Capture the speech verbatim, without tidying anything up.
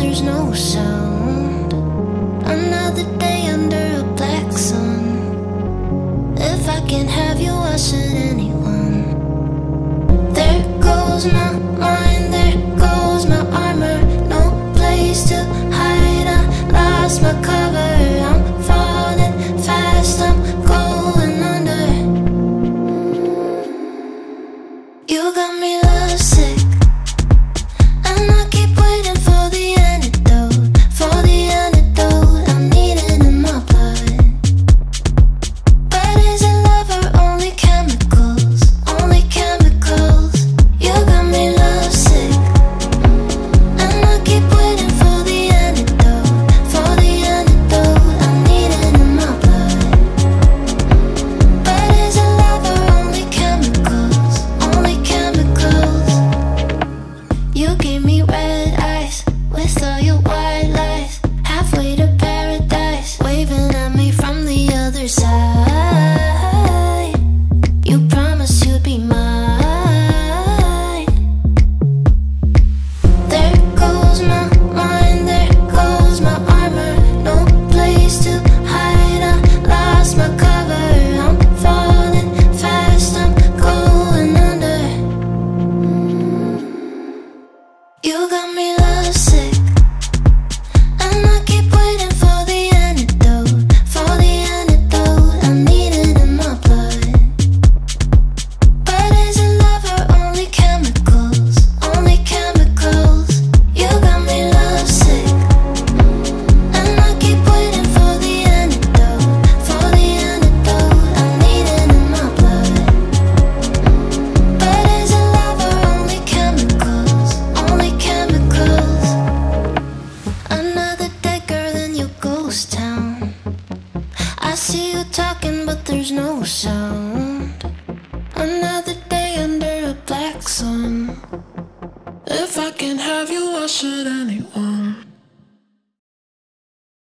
there's no sound. Another day under a black sun. If I can't have you, why should anyone? There goes my mind, there goes my armor. No place to hide, I lost my cover. I'm falling fast, I'm going under. You got me lovesick, and I keep waiting for the antidote, for the antidote. I need it in my blood. But is it love or only chemicals, only chemicals? You got me lovesick, and I keep waiting for the antidote, for the antidote. I need it in my blood. But is it love or only chemicals, only chemicals? You gave me red eyes with all your white lies, halfway to paradise, waving at me from the other side. You promised you'd be mine. There goes my mind, there goes my armor. No place to hide, I lost my cover. I'm falling fast, I'm going under. You got me lovesick, and I keep waiting for the antidote, for the antidote. I need it in my blood. But is it love or only chemicals, only chemicals? You got me lovesick, and I keep waiting for the antidote, for the antidote. I need it in my blood. But is it love or only chemicals, only chemicals? Another day, girl, in your ghost town. I see you talking, but there's no sound. Another day under a black sun. If I can't have you, why should anyone?